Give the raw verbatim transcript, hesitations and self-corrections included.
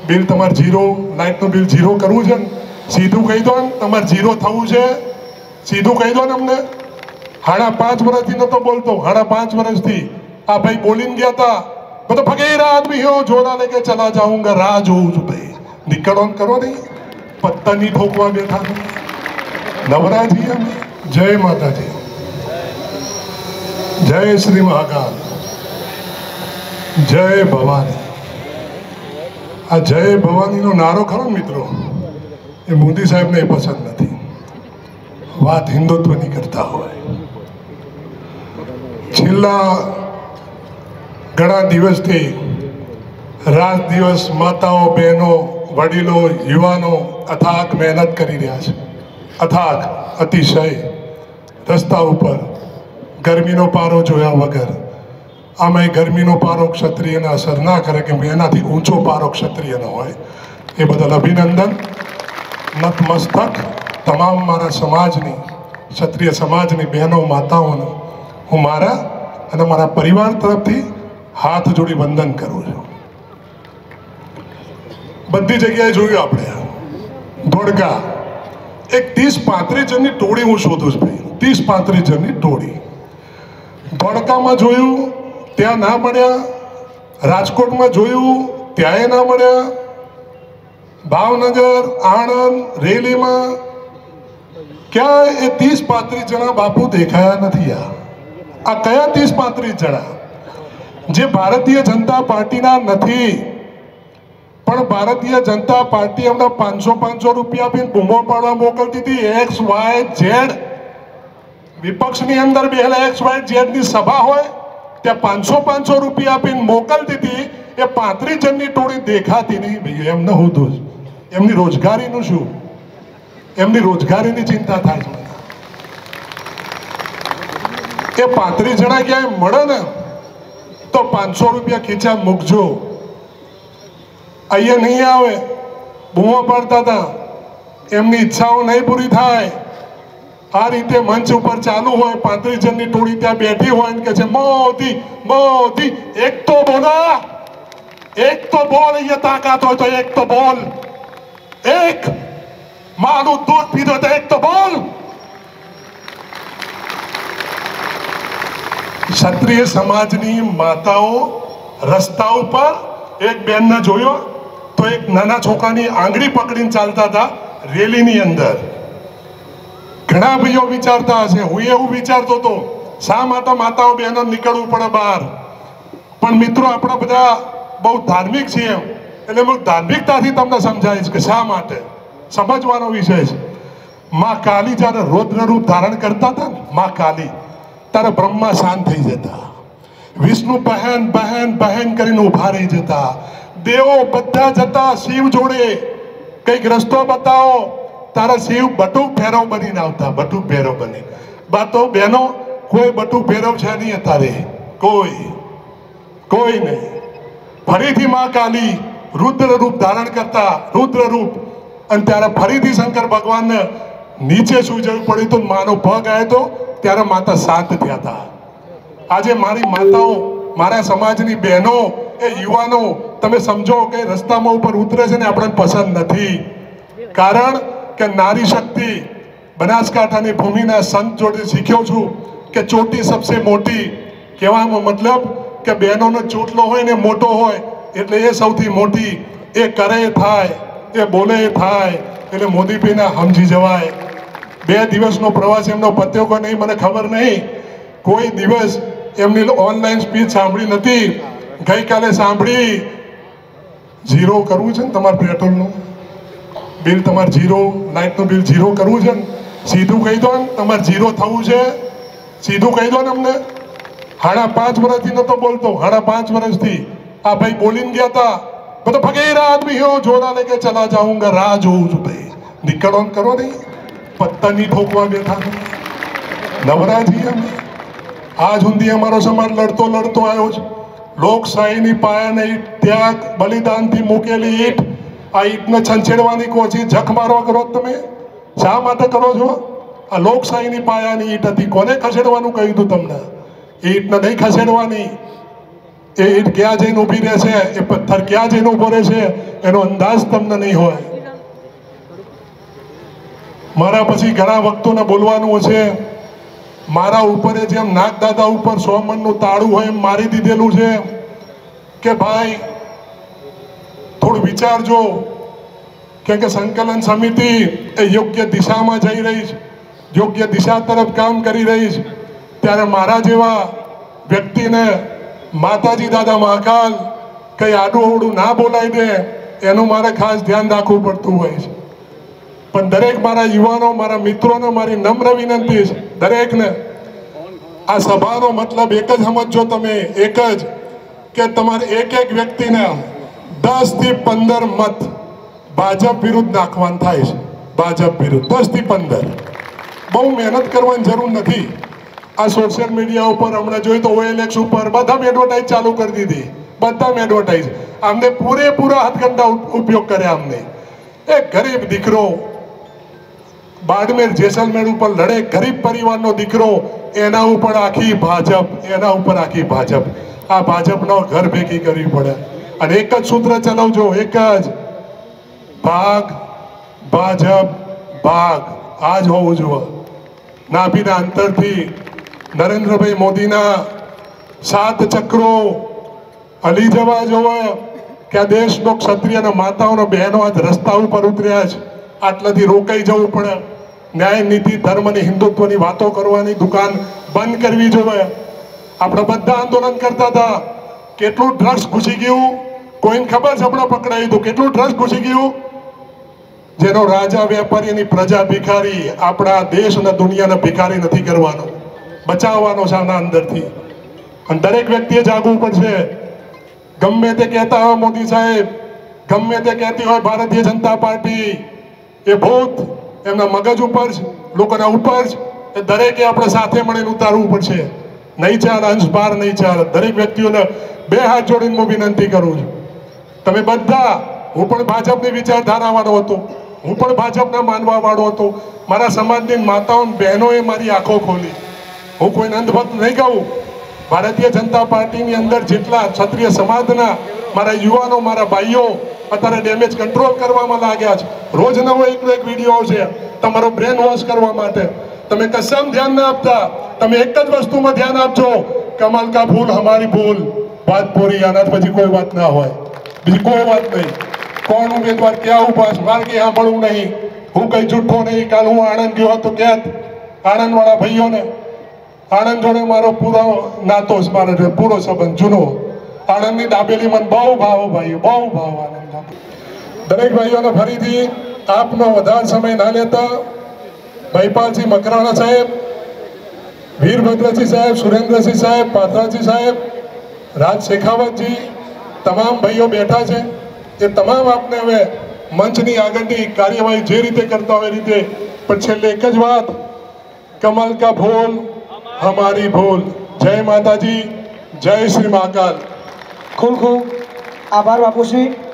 Bill તમારે zero, લાઇટનું bill zero કરવું છે ને, સીધું કહી દો ને તમારે જીરો થવું છે, સીધું કહી દો ને અમને. સાડા પાંચ વર્ષથી નતો બોલતો, સાડા પાંચ વર્ષથી આ ભાઈ બોલીને ગયા હતા, मैं तो फकीर आदमी हूँ, झोला लेके चला जाऊंगा, राह જોઉં છું ભાઈ, નીકળો ને કરો નહીં, પત્તા નહીં ઠોકવા બેઠા નવરાજી. અમે જય માતાજી, જય શ્રી મહાકાલ, જય ભવાની. આ જય ભવાનીનો નારો ખરો મિત્રો, એ મોદી સાહેબને પસંદ નથી. વાત હિન્દુત્વની કરતા હોય. છેલ્લા ઘણા દિવસથી રાત દિવસ માતાઓ, બહેનો, વડીલો, યુવાનો અથાગ મહેનત કરી રહ્યા છે. અથાગ, અતિશય. રસ્તા ઉપર ગરમીનો પારો જોયા વગર, આમાં ગરમીનો પારો ક્ષત્રિયને અસર ના કરે, કેમ કે એનાથી ઊંચો પારો ક્ષત્રિયનો હોય. એ બદલ અભિનંદન, નતમસ્તક તમામ મારા સમાજની, ક્ષત્રિય સમાજની બહેનો, માતાઓને હું મારા અને મારા પરિવાર તરફથી હાથ જોડી વંદન કરું છું. બધી જગ્યાએ જોયું આપણે ધોળકા એક ત્રીસ પાંત્રીસ જણની ટોળી હું શોધું છું ભાઈ, ત્રીસ પાંત્રીસ જણની ટોળી. ધોળકામાં જોયું ત્યાં ના મળ્યા, રાજકોટમાં જોયું ત્યાંય ના મળ્યા, ભાવનગર, આણંદ, રેલીમાં ક્યાંય એ ત્રીસ પાંત્રીસ જણા બાપુ દેખાયા નથી. આ આ કયા ત્રીસ પાંત્રીસ જણા જે ભારતીય જનતા પાર્ટીના નથી, પણ ભારતીય જનતા પાર્ટી હમણાં પાંચસો પાંચસો રૂપિયા આપીને બૂમો પાડવા મોકલતી હતી. એક્સ વાય ઝેડ વિપક્ષની અંદર બેહેલા એક્સ વાય ઝેડ ની સભા હોય ત્યાં પાંચસો પાંચસો રૂપિયા આપીને મોકલતી હતી. એ પાંત્રીસ જણની ટોળી દેખાતી નહીં ભાઈ. એમને હું દોષ, એમની રોજગારીનું શું, એમની રોજગારીની ચિંતા થાય છે. એ પાંત્રીસ જણા ક્યાંય મળે ને તો પાંચસો રૂપિયા ખીચા મૂકજો. અહીંયા નહીં આવે, બૂમો પાડતા હતા, એમની ઈચ્છાઓ નહીં પૂરી થાય. આ રીતે મંચ ઉપર ચાલુ હોય, પાંત્રીસ જણની ટોળી ત્યાં બેઠી હોય ને કે છે મોદી મોદી, એક તો બોલો, એક તો બોલ, અહીંયા તાકાત હોય તો એક તો બોલ, એક માનું દૂધ પીધો તો એક તો બોલ. ક્ષત્રિય સમાજની માતાઓ રસ્તા ઉપર એક બેનને જોયો તો એક નાના છોકરાની આંગળી પકડીને ચાલતા હતા રેલીની અંદર. ઘણા ભાઈઓ વિચારતા હશે, હું એવું વિચારતો હતો શા માટે માતાઓ બહેનો નીકળવું પડે બહાર. પણ મિત્રો આપણા બધા બહુ ધાર્મિક છીએ, એટલે હું ધાર્મિકતાથી તમને સમજાવીશ કે શા માટે. સમજવાનો વિષય છે. માં કાલી જ્યારે રૌદ્ર રૂપ ધારણ કરતા હતા ને, માં કાલી, ત્યારે બ્રહ્મા શાંત થઈ જતા, વિષ્ણુ બહેન બહેન બહેન કરીને ઉભા રહી જતા, દેવો બધા જતા શિવ જોડે કઈક રસ્તો બતાવો, તારા શિવ બટુક ભેરવ બનીને આવતા, બટુક ભેરવ બની. બાતો બહેનો કોઈ બટુક ભેરવ છે નહીં અત્યારે, કોઈ કોઈ નહીં. ફરીથી માં કાલી રુદ્ર રૂપ ધારણ કરતા, રુદ્ર રૂપ, અને ત્યારે ફરીથી શંકર ભગવાનને નીચે સુઈ જવું પડ્યું તો માનો પગ આવ્યો તો ત્યારે માતા શાંત થયા હતા. આજે મારી માતાઓ, મારા સમાજની બહેનો, એ યુવાનો, તમે સમજો કે રસ્તામાં ઉપર ઉતરે છે ને આપણને પસંદ નથી. કારણ કે નારી શક્તિ બનાસકાંઠાની ભૂમિના સંત જોડે શીખ્યો છું કે ચોટી સબસે મોટી. કહેવાનો મતલબ કે બહેનોનો ચોટલો હોય ને મોટો હોય એટલે એ સૌથી મોટી. એ કરે થાય, એ બોલે થાય, એટલે મોદી ભાઈને સમજી જવાય. બે દિવસનો પ્રવાસ એમનો પત્યો કે નહીં મને ખબર નહીં, કોઈ દિવસ એમની ઓનલાઈન સ્પીચ સાંભળી નથી. ગઈકાલે સાંભળી. ઝીરો કરવું છે ને તમારે પેટ્રોલનું બિલ, તમારે જીરો, લાઇટનું બિલ જીરો કરવું છે ને, સીધું કહી દો ને તમારે જીરો થવું છે, સીધું કહી દો ને અમને. સાડા પાંચ વર્ષથી નતો બોલતો, સાડા પાંચ વર્ષથી આ ભાઈ બોલીને ગયા હતા, मैं तो फकीर आदमी हूँ, झोला लेके चला जाऊंगा, राह જોઉં છું ભાઈ, નીકળો ને કરો નહીં, પત્તા નહીં ઠોકવા બેઠા નવરાજી. અમે આજ સુધી અમારો સમાજ લડતો લડતો આવ્યો છે. લોકશાહીની પાયાને ઈટ, ત્યાગ બલિદાનથી મૂકેલી ઈટ, આ ઈટને છંછેડવાની કોશિશ જખ મારવા કરો તમે. શા માટે કરો છો? આ લોકશાહીની પાયાની ઈટ હતી, કોને ખસેડવાનું કહ્યું હતું તમને? એ ઈટને નહીં ખસેડવાની. એ ઈટ ક્યાં જઈને ઊભી રહેશે, એ પથ્થર ક્યાં જઈને ઊભો રહેશે, એનો અંદાજ તમને નહીં હોય. મારા પછી ઘણા વખતોને બોલવાનું છે. મારા ઉપર જેમ નાગદાદા ઉપર સો મણનું તાળું હોય એમ મારી દીધેલું છે કે ભાઈ થોડું વિચારજો, કેમ કે સંકલન સમિતિ એ યોગ્ય દિશામાં જઈ રહી છે, યોગ્ય દિશા તરફ કામ કરી રહી છે. ત્યારે મારા જેવા વ્યક્તિને માતાજી દાદા મહાકાલ કંઈ આડું અવડું ના બોલાવી દે એનું મારે ખાસ ધ્યાન રાખવું પડતું હોય છે. પણ દરેક મારા યુવાનો, મારા મિત્રોને મારી નમ્ર વિનંતી છે, દરેકને આ સભાનો મતલબ એક જ સમજો તમે, એક જ કે તમારે એક એક વ્યક્તિને દસ થી પંદર મત ભાજપ વિરુદ્ધ નાખવાનું થાય છે. ભાજપ વિરુદ્ધ દસ થી પંદર. બહુ મહેનત કરવાની જરૂર નથી. આ સોશિયલ મીડિયા ઉપર હમણાં જોઈ તો ઓએલએક્સ ઉપર બધા એડવર્ટાઇઝ ચાલુ કરી દીધી, બધા એડવર્ટાઇઝ આમને પૂરેપૂરા હાથકંડા ઉપયોગ કર્યા. અમને એક ગરીબ દીકરો બાડમેર જેસલમેર ઉપર લડે, ગરીબ પરિવારનો દીકરો, એના ઉપર આખી ભાજપ, એના ઉપર આખી ભાજપ. આ ભાજપનો ઘર ભેગી કરવી પડે અને એક જ સૂત્ર ચલાવજો, એક જ ભાગ ભાજપ ભાગ. આ જ હોવું જોઈએ. નાભીના અંતરથી નરેન્દ્રભાઈ મોદીના સાત ચક્રો હલી જવા જોવે કે આ દેશનો ક્ષત્રિય અને માતાઓનો બહેનો આજ રસ્તા ઉપર ઉતર્યા છે. આટલાથી રોકાઈ જવું પડે. ન્યાય નીતિ ધર્મ અને હિન્દુત્વની વાતો કરવાની દુકાન બંધ કરવી જોઈએ. આપણે બધા આંદોલન કરતા હતા. કેટલું ડ્રગ્સ ઘૂસી ગયું કોઈને ખબર છે? હમણાં પકડાયું હતું. કેટલું ડ્રગ્સ ઘૂસી ગયું જેનો રાજા વેપારી એની પ્રજા ભિખારી. આપણા દેશ અને દુનિયાને ભિખારી નથી કરવાનો, બચાવવાનો છે આના અંદરથી. અને દરેક વ્યક્તિએ જાગવું પડશે. ગમે તે કહેતા હોય મોદી સાહેબ, ગમે તે કહેતી હોય ભારતીય જનતા પાર્ટી, એ ભૂત એમના મગજ ઉપર જ, લોકોના ઉપર જ. એ દરેકે આપણે સાથે મળીને ઉતારવું પડશે. નહીં ચાલે, અંશ પાર નહીં ચાલે. દરેક વ્યક્તિઓને બે હાથ જોડીને હું વિનંતી કરું છું, તમે બધા, હું પણ ભાજપની વિચારધારાવાળો હતો, હું પણ ભાજપના માનવા વાળો હતો. મારા સમાજની માતાઓ બહેનોએ મારી આંખો ખોલી. હું કોઈને અંધભક્ત નહીં કહું. ભારતીય જનતા પાર્ટીની અંદર જેટલા ક્ષત્રિય સમાજના મારા યુવાનો, મારા ભાઈઓ અત્યારે ડેમેજ કંટ્રોલ કરવામાં લાગ્યા છે. રોજ નવો એકનો એક વિડીયો આવશે તમારો બ્રેન વોશ કરવા માટે. તમે કસમ ધ્યાન ના આપતા. તમે એક જ વસ્તુમાં ધ્યાન આપજો, કમલ કા ફૂલ હમારી ભૂલ, વાત પૂરી. આના પછી કોઈ વાત ના હોય, બીજી કોઈ વાત નહીં. કોણ ઉમેદવાર ક્યાં ઉભા છે મારે ક્યાં સાંભળવું નહીં. હું કઈ જુઠ્ઠો નહીં. કાલ હું આણંદ ગયો હતો, ક્યાં આણંદ વાળા ભાઈઓને, આણંદ જોડે મારો પૂરો નાતો છે, મારો પૂરો સંબંધ જૂનો. આણંદની દાબેલી મને બહુ ભાવ ભાઈઓ, બહુ ભાવ. આનંદ દરેક ભાઈઓને ફરીથી આપનો વધારે સમય ના લેતા ભાઈપાલસિંહ મકરાણા સાહેબ, વીરભદ્રસિંહ સાહેબ, સુરેન્દ્રસિંહ સાહેબ, પાત્રાજી સાહેબ, રાજ શેખાવતજી, તમામ ભાઈઓ બેઠા છે. એ તમામ આપને હવે મંચની આગળની કાર્યવાહી જે રીતે કરતા હોય એ રીતે. પણ છેલ્લે એક જ વાત, કમલ કા ફૂલ હમારી ભૂલ. જય માતાજી, જય શ્રી મહાકાલ. ખૂબ ખૂબ આભાર બાપુશ્રી.